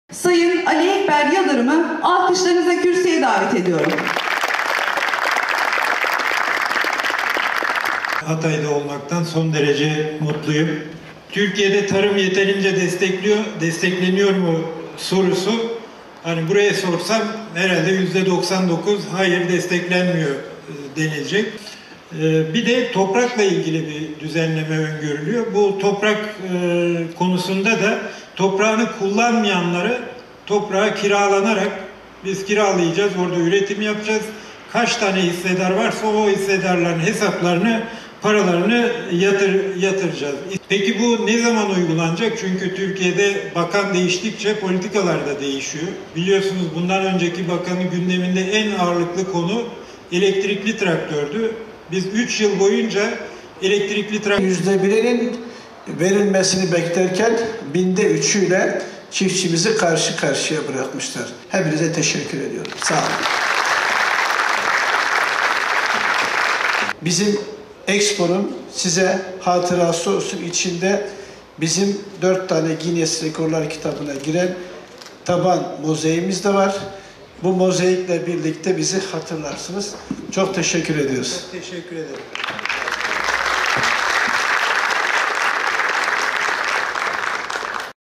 Sayın Ali Ekber Yıldırım'ı alkışlarınızla kürsüye davet ediyorum. Hatay'da olmaktan son derece mutluyum. Türkiye'de tarım yeterince destekleniyor mu sorusu, hani buraya sorsam herhalde %99 hayır desteklenmiyor denilecek. Bir de toprakla ilgili bir düzenleme öngörülüyor. Bu toprak konusunda da toprağını kullanmayanları toprağı kiralanarak biz kiralayacağız, orada üretim yapacağız. Kaç tane hissedar varsa o hissedarların hesaplarını, paralarını yatıracağız. Peki bu ne zaman uygulanacak? Çünkü Türkiye'de bakan değiştikçe politikalar da değişiyor. Biliyorsunuz bundan önceki bakanın gündeminde en ağırlıklı konu elektrikli traktördü. Biz 3 yıl boyunca elektrikli traktör... %1'inin verilmesini beklerken %3'üyle çiftçimizi karşı karşıya bırakmışlar. Hepinize teşekkür ediyorum. Sağ olun. Bizim Expo'nun size hatırası olsun, içinde bizim 4 tane Guinness Rekorlar kitabına giren taban mozaiğimiz de var. Bu mozaikle birlikte bizi hatırlarsınız. Çok teşekkür ediyoruz. Çok teşekkür ederim.